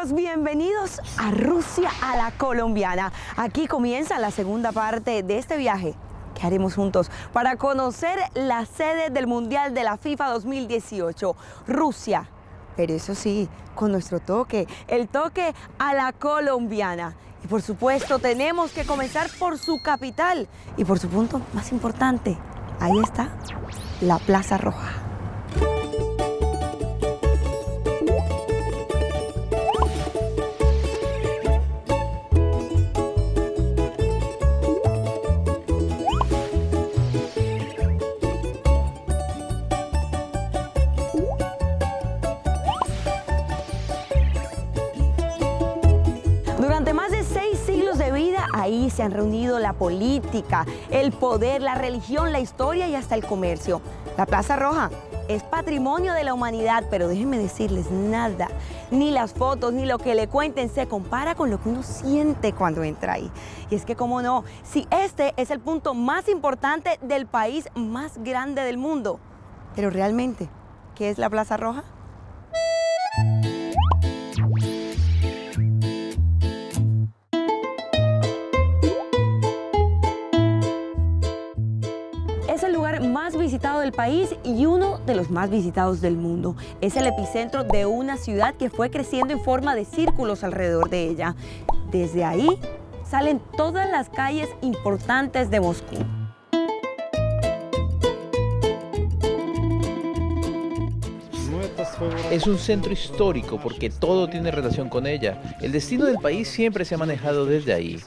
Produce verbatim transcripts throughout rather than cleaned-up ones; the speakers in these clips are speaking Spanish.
amigos, bienvenidos a Rusia a la colombiana. Aquí comienza la segunda parte de este viaje que haremos juntos para conocer la sede del Mundial de la FIFA dos mil dieciocho, Rusia. Pero eso sí, con nuestro toque, el toque a la colombiana. Y por supuesto tenemos que comenzar por su capital y por su punto más importante. Ahí está, la Plaza Roja. Durante más de seis siglos de vida, ahí se han reunido la política, el poder, la religión, la historia y hasta el comercio. La Plaza Roja es patrimonio de la humanidad, pero déjenme decirles, nada, ni las fotos, ni lo que le cuenten se compara con lo que uno siente cuando entra ahí. Y es que, cómo no, si este es el punto más importante del país más grande del mundo. Pero realmente, ¿qué es la Plaza Roja? Es el lugar más visitado del país y uno de los más visitados del mundo. Es el epicentro de una ciudad que fue creciendo en forma de círculos alrededor de ella. Desde ahí salen todas las calles importantes de Moscú. Es un centro histórico porque todo tiene relación con ella. El destino del país siempre se ha manejado desde ahí.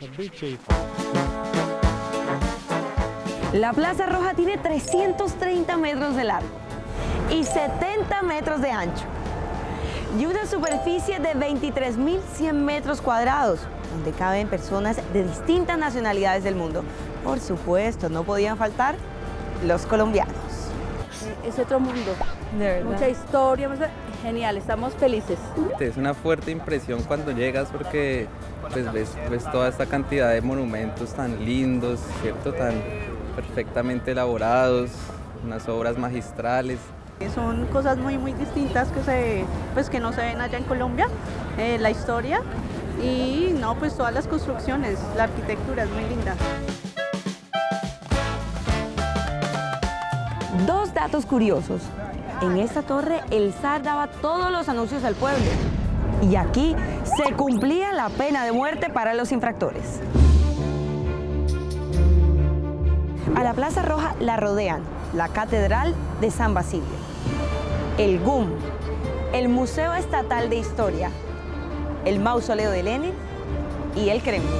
La Plaza Roja tiene trescientos treinta metros de largo y setenta metros de ancho y una superficie de veintitrés mil cien metros cuadrados, donde caben personas de distintas nacionalidades del mundo. Por supuesto, no podían faltar los colombianos. Es otro mundo, De verdad. mucha historia, genial, estamos felices. Es una fuerte impresión cuando llegas porque pues, ves, ves toda esta cantidad de monumentos tan lindos, ¿cierto? Tan perfectamente elaborados, unas obras magistrales. Son cosas muy muy distintas que, se, pues, que no se ven allá en Colombia, eh, la historia y no, pues todas las construcciones, la arquitectura es muy linda. Dos datos curiosos. En esta torre el zar daba todos los anuncios al pueblo y aquí se cumplía la pena de muerte para los infractores. A la Plaza Roja la rodean la Catedral de San Basilio, el G U M, el Museo Estatal de Historia, el Mausoleo de Lenin y el Kremlin.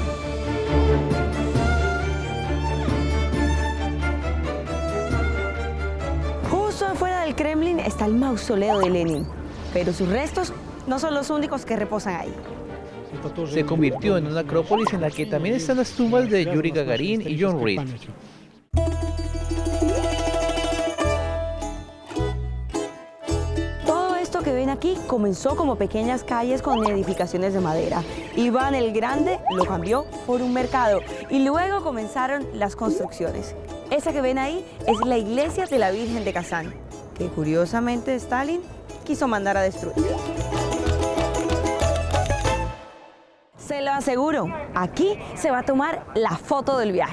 Justo afuera del Kremlin está el Mausoleo de Lenin, pero sus restos no son los únicos que reposan ahí. Se convirtió en una acrópolis en la que también están las tumbas de Yuri Gagarin y John Reed. Todo esto que ven aquí comenzó como pequeñas calles con edificaciones de madera. Iván el Grande lo cambió por un mercado y luego comenzaron las construcciones. Esa que ven ahí es la iglesia de la Virgen de Kazán, que curiosamente Stalin quiso mandar a destruir. Se lo aseguro, aquí se va a tomar la foto del viaje.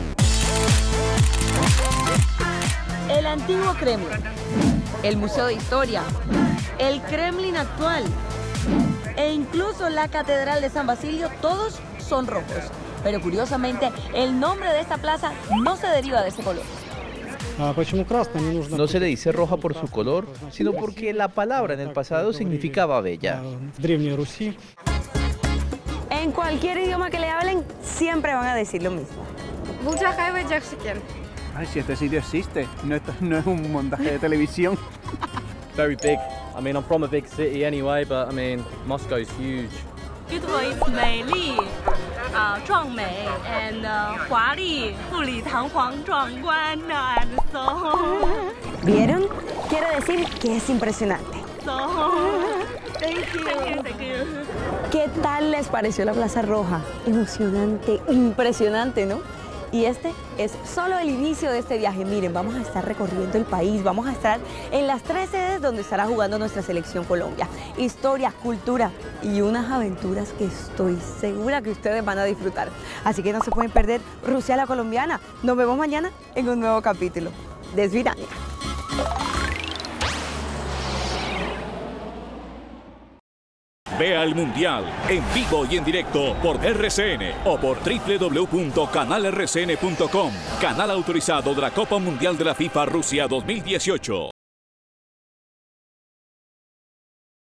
El antiguo Kremlin, el Museo de Historia, el Kremlin actual e incluso la Catedral de San Basilio, todos son rojos. Pero curiosamente, el nombre de esta plaza no se deriva de ese color. No se le dice roja por su color, sino porque la palabra en el pasado significaba bella. En cualquier idioma que le hablen, siempre van a decir lo mismo. Ay, si este sitio existe, no, esto no es un montaje de televisión. Very big. I mean, I'm from a big city anyway, but I mean, Moscow is huge. Beautiful is 美丽, uh, 壮美, and uh, 华丽, 富丽堂皇, 壮观, and so. ¿Vieron? Quiere decir que es impresionante. So, thank you. Thank you, thank you. ¿Qué tal les pareció la Plaza Roja? Emocionante, impresionante, ¿no? Y este es solo el inicio de este viaje. Miren, vamos a estar recorriendo el país, vamos a estar en las tres sedes donde estará jugando nuestra selección Colombia. Historia, cultura y unas aventuras que estoy segura que ustedes van a disfrutar. Así que no se pueden perder Rusia la colombiana. Nos vemos mañana en un nuevo capítulo de Svirania. Vea el Mundial en vivo y en directo por R C N o por w w w punto canal r c n punto com. Canal autorizado de la Copa Mundial de la FIFA Rusia dos mil dieciocho.